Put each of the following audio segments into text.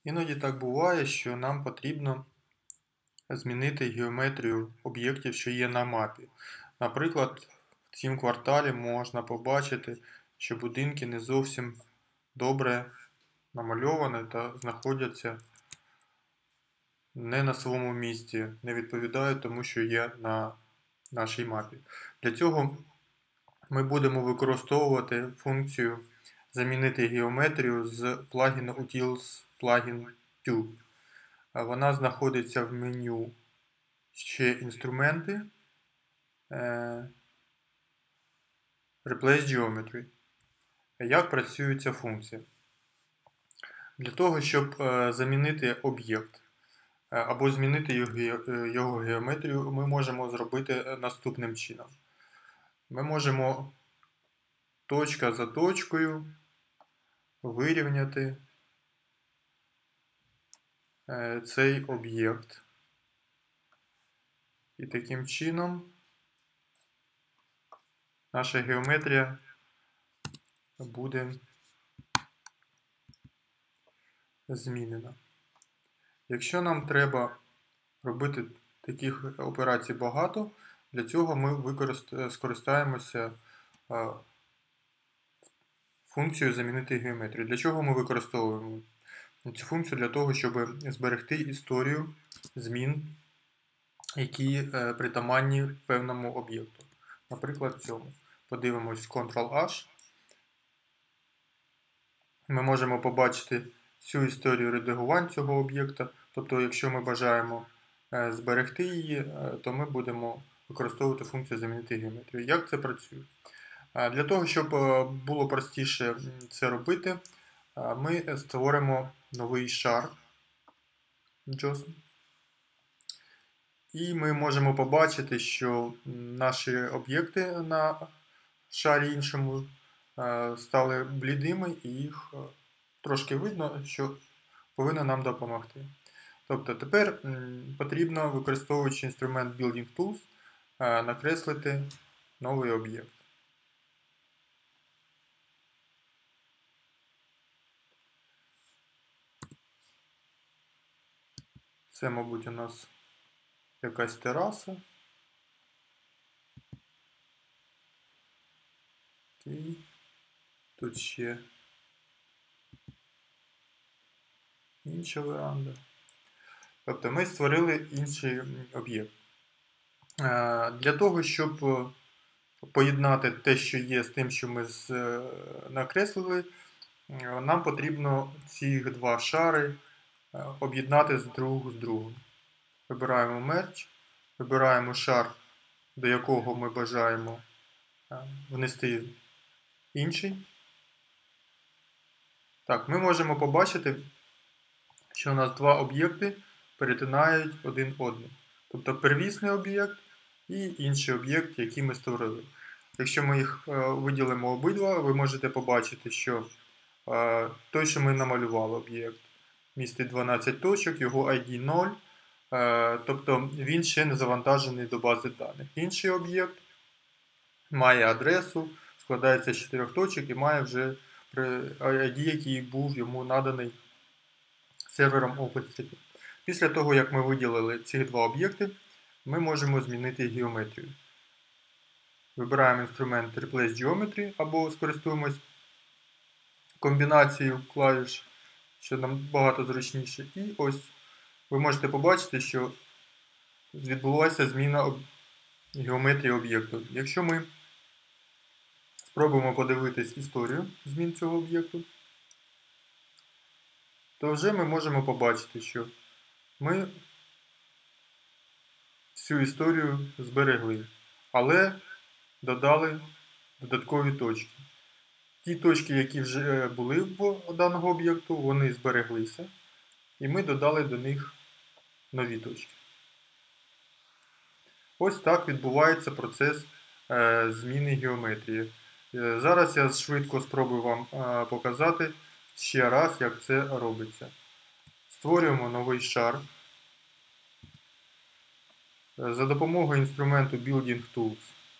Іноді так буває, що нам потрібно змінити геометрію об'єктів, що є на мапі. Наприклад, в цім кварталі можна побачити, що будинки не зовсім добре намальовані та знаходяться не на своєму місці, не відповідають тому, що є на нашій мапі. Для цього ми будемо використовувати функцію замінити геометрію з плагіну Utils Plugin 2. Вона знаходиться в меню ще інструменти Replace Geometry. Як працює ця функція? Для того, щоб замінити об'єкт або змінити його геометрію, ми можемо зробити наступним чином. Ми можемо точка за точкою вирівняти цей об'єкт. І таким чином наша геометрія буде змінена. Якщо нам треба робити таких операцій багато, для цього ми скористаємося функцією замінити геометрію. Для чого ми використовуємо цю функцію? Для того, щоб зберегти історію змін, які притаманні певному об'єкту. Наприклад, цьому. Подивимось Ctrl-H. Ми можемо побачити всю історію редагувань цього об'єкта. Тобто, якщо ми бажаємо зберегти її, то ми будемо використовувати функцію замінити геометрію. Як це працює? Для того, щоб було простіше це робити, ми створимо новий шар JOSM. І ми можемо побачити, що наші об'єкти на шарі іншому стали блідими, і їх трошки видно, що повинно нам допомогти. Тобто тепер потрібно, використовуючи інструмент Building Tools, накреслити новий об'єкт. Це, мабуть, у нас якась тераса. І тут ще інша веранда. Тобто ми створили інший об'єкт. Для того, щоб поєднати те, що є, з тим, що ми накреслили, нам потрібно ці два шари об'єднати друг з другом. Вибираємо Merge, вибираємо шар, до якого ми бажаємо внести інший. Так, ми можемо побачити, що у нас два об'єкти перетинають один одного. Тобто первісний об'єкт і інший об'єкт, який ми створили. Якщо ми їх виділимо обидва, ви можете побачити, що той, що ми намалювали об'єкт, містить 12 точок, його ID 0, тобто він ще не завантажений до бази даних. Інший об'єкт має адресу, складається з 4 точок і має вже ID, який був йому наданий сервером OpenStreetMap. Після того, як ми виділили ці два об'єкти, ми можемо змінити геометрію. Вибираємо інструмент Replace Geometry або скористуємось комбінацією клавіш, що нам багато зручніше. І ось ви можете побачити, що відбулася зміна геометрії об'єкту. Якщо ми спробуємо подивитись історію змін цього об'єкту, то вже ми можемо побачити, що ми всю історію зберегли, але додали додаткові точки. Ті точки, які вже були в даного об'єкту, вони збереглися, і ми додали до них нові точки. Ось так відбувається процес зміни геометрії. Зараз я швидко спробую вам показати ще раз, як це робиться. Створюємо новий шар. За допомогою інструменту Building Tools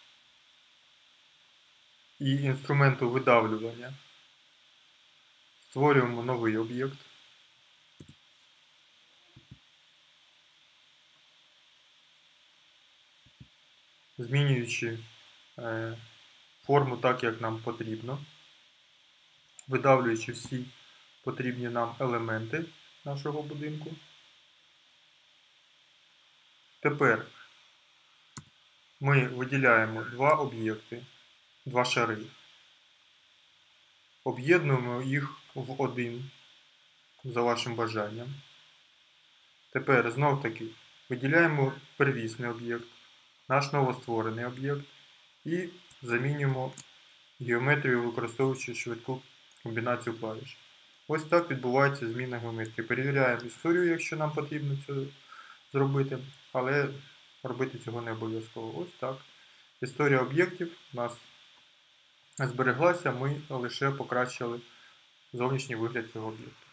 і інструменту видавлювання створюємо новий об'єкт. змінюючи форму так, як нам потрібно, видавлюючи всі потрібні нам елементи нашого будинку. Тепер ми виділяємо два об'єкти, два шари, об'єднуємо їх в один за вашим бажанням. Тепер знов-таки виділяємо первісний об'єкт, наш новостворений об'єкт і замінюємо геометрію, використовуючи швидку комбінацію клавіш. Ось так відбувається зміна геометрії. Перевіряємо історію, якщо нам потрібно це зробити, але робити цього не обов'язково. Ось так. Історія об'єктів у нас збереглася, ми лише покращили зовнішній вигляд цього об'єкту.